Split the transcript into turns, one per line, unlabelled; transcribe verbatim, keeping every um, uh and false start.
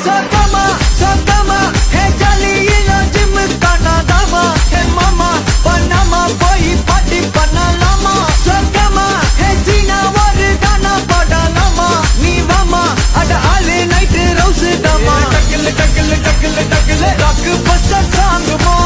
சொக்கமா சொக்கமா ஹே ஜாலியில gym காணாதாமா ஹே மாமா பண்ணாமா போய் பாட்டி பண்ணலாமா சொக்கமா ஹே சீனா ஒரு கானா போடலாமா நீ வாமா அட ஆளு நைட்டு ரவுஸ் தாமா டக்கல டக்கல டக்கல டக்கல ராக்கு பஸ்டர் சாங் மா